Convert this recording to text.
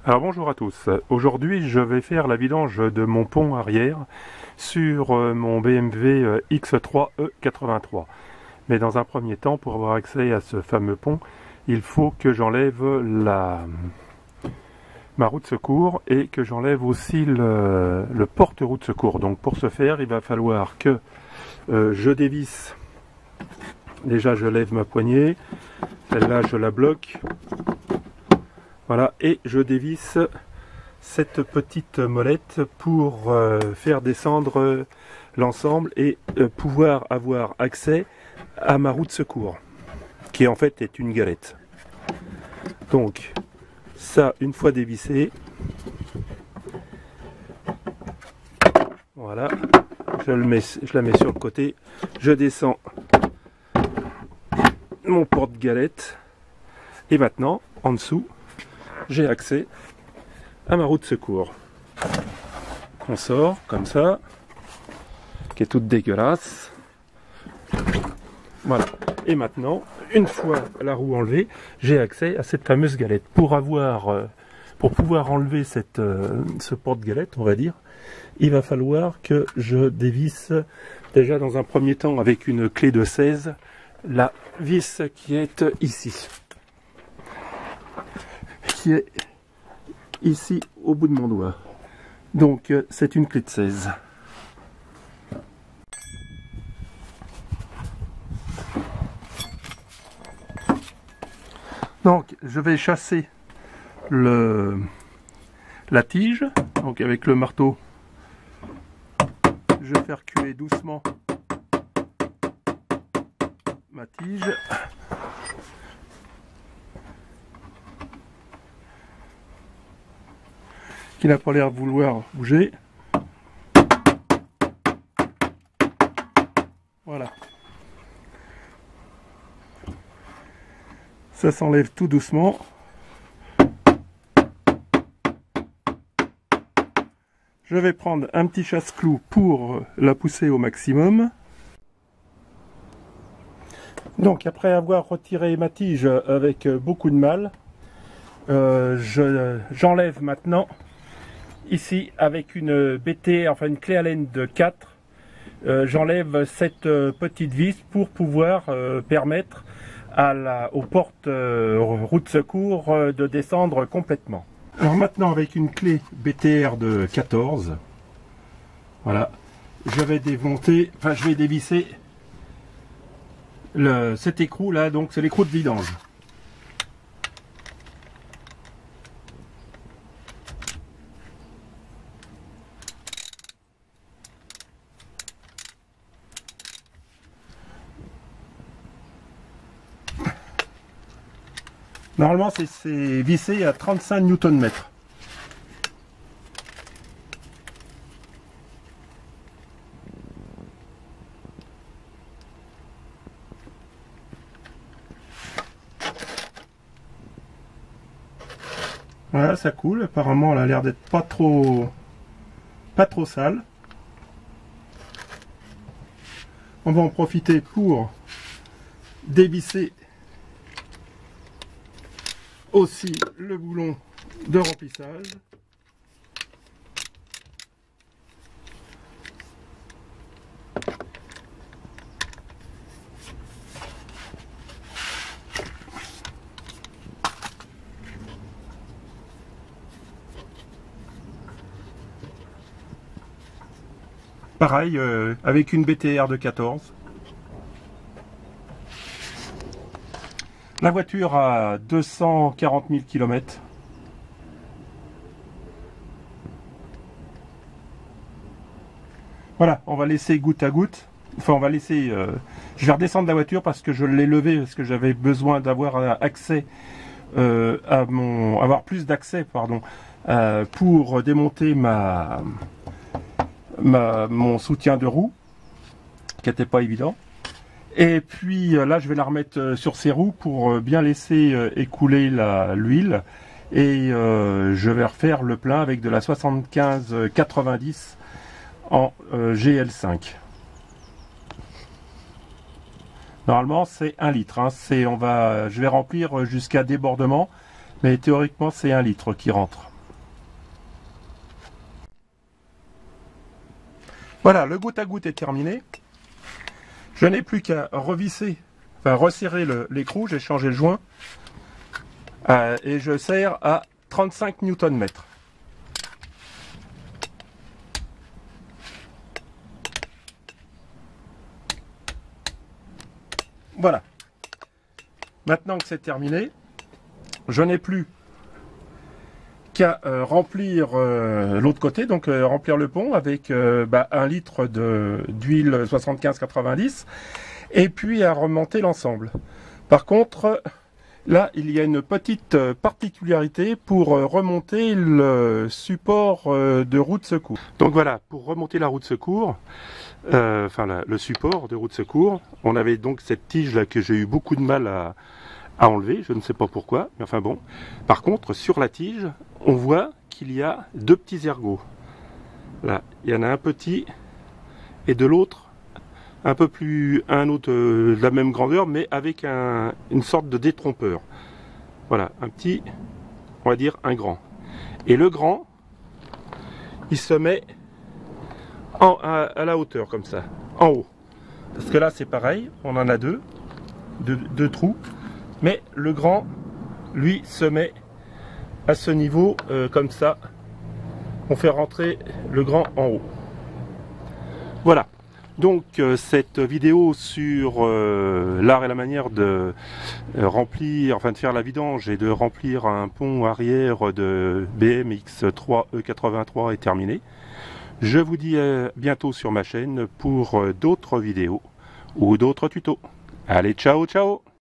Alors bonjour à tous, aujourd'hui je vais faire la vidange de mon pont arrière sur mon BMW X3 E83. Mais dans un premier temps, pour avoir accès à ce fameux pont, il faut que j'enlève ma roue de secours et que j'enlève aussi le porte-roue de secours. Donc pour ce faire, il va falloir que je dévisse. Déjà je lève ma poignée, celle-là je la bloque. Voilà, et je dévisse cette petite molette pour faire descendre l'ensemble et pouvoir avoir accès à ma roue de secours, qui en fait est une galette. Donc, ça, une fois dévissé, voilà, je la mets sur le côté, je descends mon porte-galette, et maintenant, en dessous, j'ai accès à ma roue de secours. On sort comme ça, qui est toute dégueulasse. Voilà. Et maintenant, une fois la roue enlevée, j'ai accès à cette fameuse galette. Pour pouvoir enlever ce porte-galette, on va dire, il va falloir que je dévisse déjà dans un premier temps avec une clé de 16 la vis qui est ici. Qui est ici au bout de mon doigt. Donc c'est une clé de 16. Donc je vais chasser la tige. Donc avec le marteau, je vais faire reculer doucement ma tige. Qui n'a pas l'air de vouloir bouger. Voilà. Ça s'enlève tout doucement. Je vais prendre un petit chasse-clou pour la pousser au maximum. Donc après avoir retiré ma tige avec beaucoup de mal, j'enlève maintenant ici avec une BT, enfin une clé Allen de 4, j'enlève cette petite vis pour pouvoir permettre aux portes roue de secours de descendre complètement. Alors maintenant avec une clé BTR de 14, voilà, je vais dévisser cet écrou là, donc c'est l'écrou de vidange. Normalement, c'est vissé à 35 Nm. Voilà, ça coule. Apparemment, elle a l'air d'être pas trop sale. On va en profiter pour dévisser aussi le boulon de remplissage. Pareil, avec une BTR de 14. La voiture a 240 000 km. Voilà, on va laisser goutte à goutte. Enfin, on va laisser... je vais redescendre la voiture parce que je l'ai levée, parce que j'avais besoin d'avoir accès avoir plus d'accès, pardon, pour démonter mon soutien de roue, qui n'était pas évident. Et puis là, je vais la remettre sur ses roues pour bien laisser écouler l'huile. Et je vais refaire le plein avec de la 75-90 en GL5. Normalement, c'est 1 litre. Hein. Je vais remplir jusqu'à débordement, mais théoriquement, c'est 1 litre qui rentre. Voilà, le goutte à goutte est terminé. Je n'ai plus qu'à revisser, enfin resserrer l'écrou, j'ai changé le joint. Et je serre à 35 Nm. Voilà. Maintenant que c'est terminé, je n'ai plus qu'à remplir l'autre côté, donc remplir le pont avec 1 litre d'huile 75-90 et puis à remonter l'ensemble. Par contre, là il y a une petite particularité pour remonter le support de roue de secours. Donc voilà, pour remonter la roue de secours, le support de roue de secours, on avait donc cette tige là que j'ai eu beaucoup de mal à enlever, je ne sais pas pourquoi, mais enfin bon. Par contre, sur la tige, on voit qu'il y a 2 petits ergots. Là, il y en a un petit et de l'autre un peu plus, un autre de la même grandeur, mais avec une sorte de détrompeur. Voilà, un petit, on va dire un grand. Et le grand, il se met à la hauteur comme ça, en haut. Parce que là, c'est pareil, on en a deux trous. Mais le grand, lui, se met à ce niveau, comme ça. On fait rentrer le grand en haut. Voilà. Donc, cette vidéo sur l'art et la manière de remplir, enfin de faire la vidange et de remplir un pont arrière de BMX3 E83 est terminée. Je vous dis à bientôt sur ma chaîne pour d'autres vidéos ou d'autres tutos. Allez, ciao, ciao!